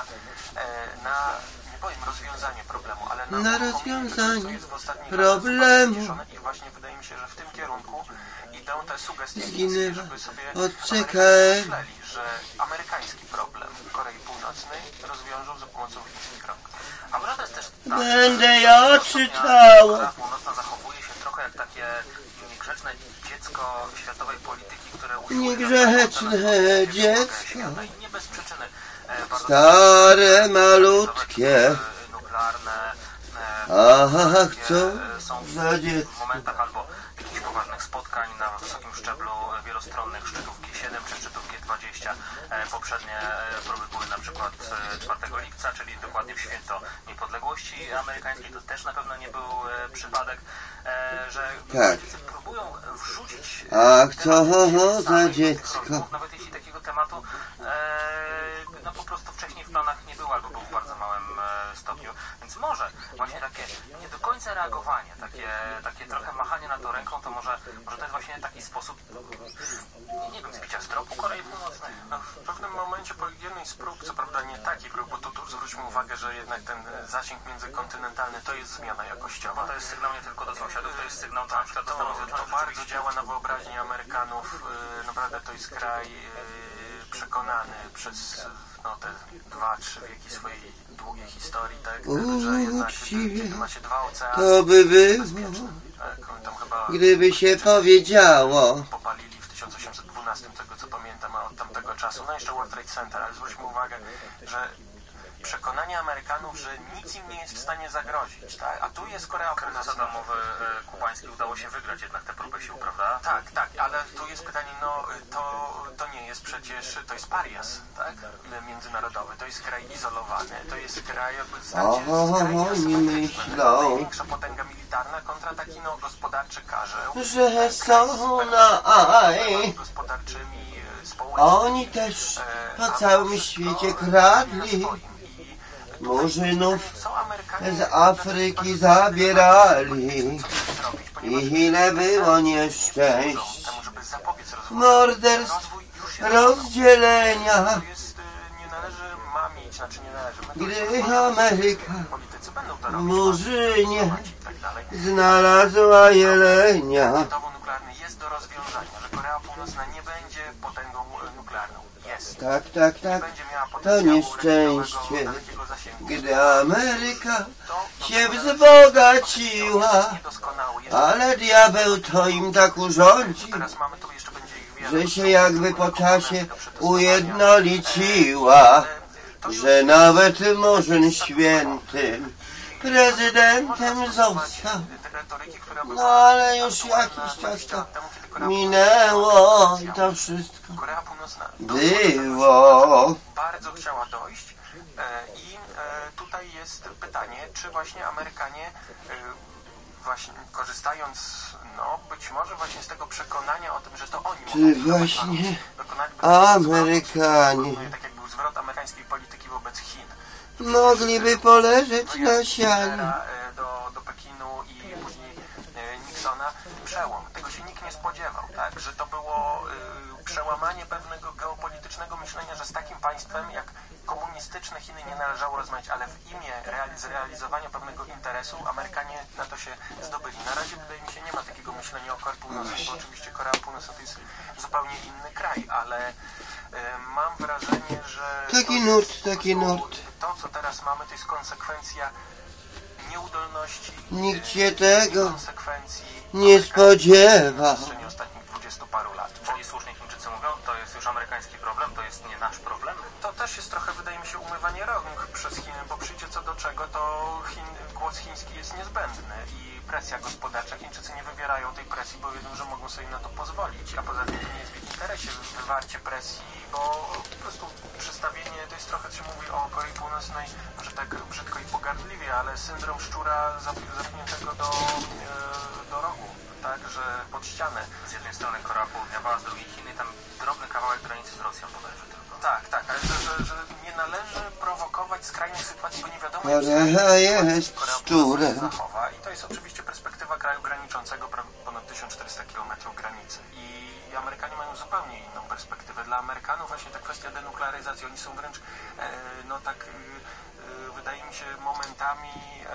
na nie powiem rozwiązanie problemu, ale na, na rozwiązanie problemu. I właśnie wydaje mi się, że w tym kierunku idą te sugestie, żeby sobie Odczekaj. myśleli, że amerykański problem Korei Północnej rozwiążą za pomocą chińskich rąk. A prawda jest też tak, Będę ja czytał. Korea Północna zachowuje się trochę jak takie niegrzeczne dziecko światowej polityki, które usiłuje... Niegrzeczne dziecko. Nie bez przyczyny. Stare, malutkie. Nuklearne. Aha, co za dziecko. W momentach albo jakichś poważnych spotkań na wysokim szczeblu wielostronnych szczytów G siedem czy szczytów G dwadzieścia. Poprzednie próby były na przykład czwartego lipca, czyli dokładnie w święto niepodległości amerykańskiej. To też na pewno nie był przypadek, że politycy próbują wrzucić... Ach, co za dziecko. Nawet jeśli takiego tematu no po prostu wcześniej w planach nie było, albo był w bardzo małym stopniu. Więc może właśnie takie nie do końca reagowanie, takie, takie trochę machanie na to ręką, to może, może to jest właśnie taki sposób, nie, nie wiem, zbicia z tropu Korei Północnej. No, w pewnym momencie po jednej z prób, co prawda nie taki prób, bo tu, tu zwróćmy uwagę, że jednak ten zasięg międzykontynentalny to jest zmiana jakościowa. To jest sygnał nie tylko do sąsiadów, to jest sygnał tak, do to, to bardzo działa na wyobraźnię Amerykanów. Naprawdę to jest kraj przekonany przez no, te dwa, trzy wieki swojej długiej historii, tak, że jednak kiedy macie dwa oceany, to by było, tak, tam chyba gdyby się powiedziało. Popalili w tysiąc osiemset dwunastym, tego co pamiętam, a od tamtego czasu, no jeszcze World Trade Center, ale zwróćmy uwagę, że przekonanie Amerykanów, że nic im nie jest w stanie zagrozić, tak? A tu jest Korea Północna. Kryzys atomowy kubański udało się wygrać jednak te próby sił, prawda? Tak, tak, ale tu jest pytanie, no to, to nie jest przecież, to jest parias, tak? Międzynarodowy, to jest kraj izolowany, to jest kraj, jakby Oho, nie myślą. Największa potęga militarna kontra taki, no, gospodarczy karzeł. Że są na aj. Gospodarczymi, oni też po całym świecie kradli. Murzynów z Afryki zabierali i ile było nieszczęść, morderstw, rozdzielenia, gdy Ameryka w Murzynie znalazła jelenia. Jest do rozwiązania, że Korea Północna nie będzie potęgą nuklearną. Jest. Tak, tak, tak. To nieszczęście, gdy Ameryka się wzbogaciła, ale diabeł to im tak urządzi, że się jakby po czasie ujednoliciła, że nawet Murzyn Święty prezydentem został. No ale już jakiś czas to minęło i to wszystko Korea Północna było. bardzo chciała dojść I tutaj jest pytanie, czy właśnie Amerykanie właśnie korzystając, no być może właśnie z tego przekonania o tym, że to oni czy właśnie Amerykanie tak jak był zwrot amerykańskiej polityki wobec Chin. Mogliby poleżeć na sianie. Do, do Pekinu i później Nixona przełom. Tego się nikt nie spodziewał, tak? Że to było y, przełamanie pewnego geopolitycznego myślenia, że z takim państwem jak komunistyczne Chiny nie należało rozmawiać, ale w imię realiz zrealizowania pewnego interesu Amerykanie na to się zdobyli. Na razie wydaje mi się nie ma takiego myślenia o Korei Północnej, bo oczywiście Korea Północna to jest zupełnie inny kraj, ale y, mam wrażenie, że taki nurt, taki nurt. To, co teraz mamy, to jest konsekwencja nieudolności, nikt się tego konsekwencji nie spodziewa. W przestrzeni ostatnich dwudziestu paru lat. Czyli słusznie Chińczycy mówią, to jest już amerykański problem, to jest nie nasz problem. To też jest trochę, wydaje mi się, umywanie rąk przez Chiny, bo przyjdzie co do czego, to Chin, głos chiński jest niezbędny i presja gospodarcza. Chińczycy nie wywierają tej presji, bo wiedzą, że mogą sobie na to pozwolić, a poza tym to nie jest w ich interesie wywarcie presji, bo po prostu przestawienie, to jest trochę, co się mówi o Korei Północnej, że tak brzydko i pogardliwie, ale syndrom szczura zamkniętego do, e, do rogu, tak, że pod ścianę. Z jednej strony Korea Południowa, a z drugiej Chiny, tam drobny kawałek granicy z Rosją bodajże tylko. Tak, tak, ale że, że, że nie należy prowokować skrajnych sytuacji, bo nie wiadomo, Korea jest szczurem. zachowa. I to jest oczywiście perspektywa kraju graniczącego ponad tysiąc czterysta kilometrów granicy. I Amerykanie mają zupełnie inną perspektywę. Dla Amerykanów właśnie ta kwestia denuklearyzacji, oni są wręcz, e, no tak, e, wydaje mi się, momentami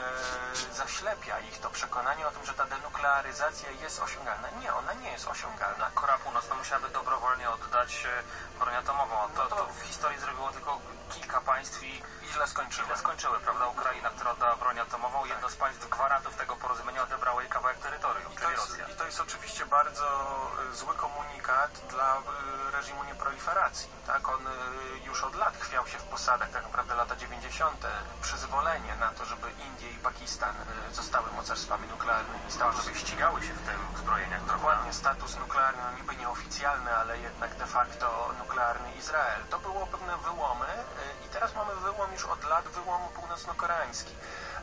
e, zaślepia ich to przekonanie o tym, że ta denuklearyzacja jest osiągalna. Nie, ona nie jest osiągalna. Korea Północna musiałaby dobrowolnie oddać broń atomową. To, to w historii zrobiło tylko kilka państw i źle skończyły. Źle skończyły, prawda? Ukraina, która oddała broń atomową, jedno z państw gwarantów tego porozumienia odebrało jej kawałek terytorium, czyli Rosja. I to jest oczywiście bardzo zły komunikat dla reżimu nieproliferacji. Tak? On już od lat chwiał się w posadach, tak naprawdę lata dziewięćdziesiąte. Przyzwolenie na to, żeby Indie i Pakistan zostały mocarstwami nuklearnymi, stało, żeby ścigały się w tym uzbrojeniach. Dokładnie, status nuklearny, no niby nieoficjalny, ale jednak de facto nuklearny Izrael. To było pewne wyłomy i teraz mamy wyłom już od lat, wyłom północno-koreański.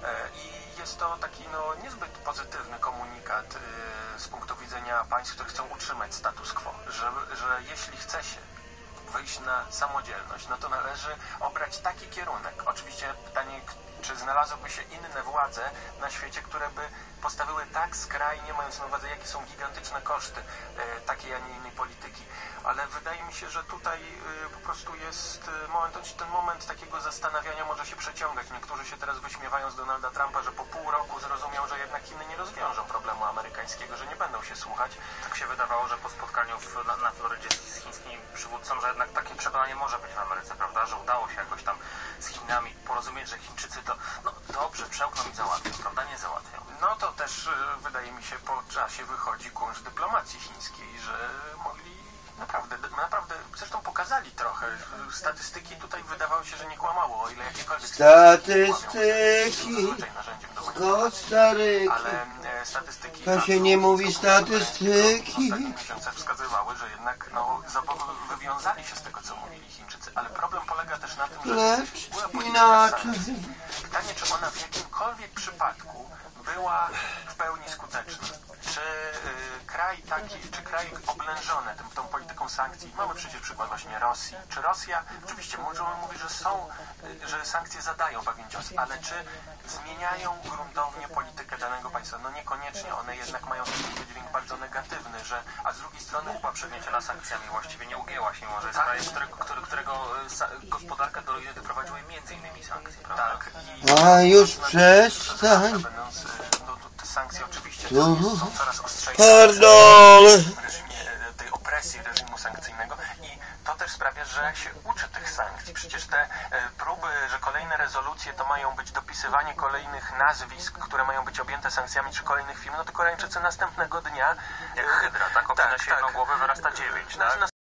I jest to taki no, niezbyt pozytywny komunikat z punktu widzenia państw, które chcą utrzymać status quo, że, że jeśli chce się wyjść na samodzielność, no to należy obrać taki kierunek. Oczywiście pytanie, czy znalazłyby się inne władze na świecie, które by postawiły tak skrajnie, mając na uwadze, jakie są gigantyczne koszty e, takiej, a nie innej polityki. Ale wydaje mi się, że tutaj e, po prostu jest moment, ten moment takiego zastanawiania może się przeciągać. Niektórzy się teraz wyśmiewają z Donalda Trumpa, że po pół roku zrozumiał, że jednak Chiny nie rozwiążą problemu amerykańskiego, że nie będą się słuchać. Tak się wydawało, że po spotkaniu w, na, na Florydzie z chińskim przywódcą, że jednak takie przekonanie może być w Ameryce, prawda, że udało się jakoś tam z Chinami porozumieć, że Chińczycy to no dobrze, przełkną i załatwią, prawda, nie załatwią. No to też wydaje mi się po czasie wychodzi kunsz dyplomacji chińskiej, że mogli naprawdę, naprawdę, zresztą pokazali trochę. Statystyki tutaj wydawało się, że nie kłamało, o ile jakiekolwiek statystyki Kostaryki. Ale e, statystyki to się nie mówi statystyki. W ostatnich miesiącach wskazywały, że jednak no, wywiązali się z tego, co mówili Chińczycy. Ale problem polega też na tym, że Lecz była polityka inaczej. sankcji. Pytanie, czy ona w jakimkolwiek przypadku była w pełni skuteczna. Czy y, kraj taki, czy kraj oblężony tym, tą polityką sankcji, mamy przecież przykład właśnie Rosji, czy Rosja, oczywiście możemy mówić, że są, y, że sankcje zadają pewien cios, ale czy zmieniają gruntownie politykę danego państwa? No niekoniecznie, one jednak mają taki wydźwięk bardzo negatywny, że, a z drugiej strony Kuba przygnieciona sankcjami właściwie nie ugięła się, może jest kraj, którego, który, którego sa, gospodarkę do ruiny doprowadziły między innymi sankcje, prawda? Tak. I, a już przestań. Będąc, no, te sankcje oczywiście są, są coraz ostrzejsze w reżimie tej opresji reżimu sankcyjnego i to też sprawia, że się uczy tych sankcji. Przecież te e, próby, że kolejne rezolucje to mają być dopisywanie kolejnych nazwisk, które mają być objęte sankcjami, czy kolejnych firm, no to Koreańczycy następnego dnia... Jak hydra, tak? Opina tak, się jedną tak. głowę, wyrasta dziewięć, tak?